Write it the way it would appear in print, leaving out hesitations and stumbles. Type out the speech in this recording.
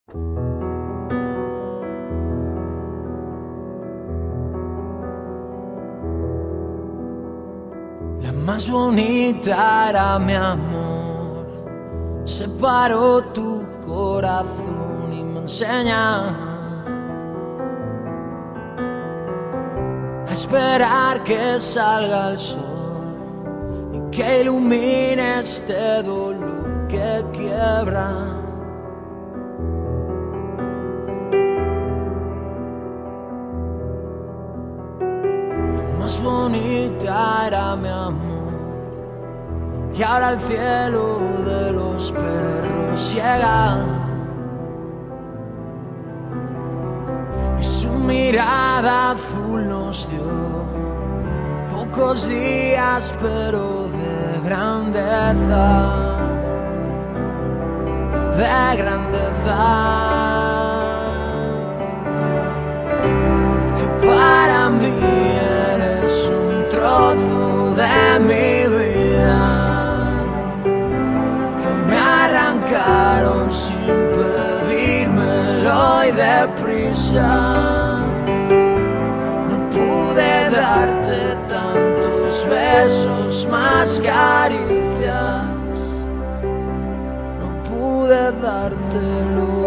La más bonita era mi amor, separó tu corazón y me enseña a esperar que salga el sol y que ilumine este dolor que quiebra. Más bonita era mi amor, y ahora el cielo de los perros llega, y su mirada azul nos dio pocos días pero de grandeza, de grandeza, que para mí es un trozo de mi vida que me arrancaron sin pedírmelo y deprisa. No pude darte tantos besos, más caricias, no pude dártelo.